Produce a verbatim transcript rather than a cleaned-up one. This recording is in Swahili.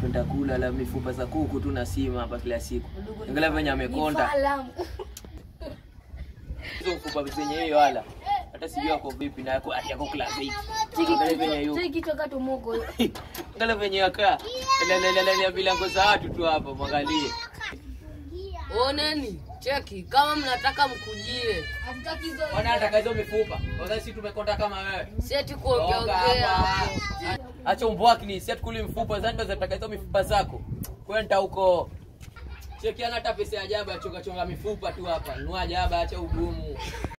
nitakula la mifupa za kuku tu na sima hapa kila siku. Angalia venye amekonda. Hizo mifupa zenye hiyo wala. Hata sijui yako vipi na yako yako class eight. Angalia venye hiyo. Sasa kichwa kato moko. Angalia venye yakaa. La la la la bilango za watu tu hapa mwangalie. Oneni, cheki kama mnataka mkujie. Hatutaki hizo. Wanataka hizo mifupa. Kwanza sisi tumekonda kama wewe. Si eti kuongea hapo. Acha umbwaki ni si atukuli mifupa zani tunataka hizo mifupa zako. Kwenda huko. Cheki ana hata pesa ya ajabu achonga chonga mifupa tu hapa. Nunua ajabu acha ugumu.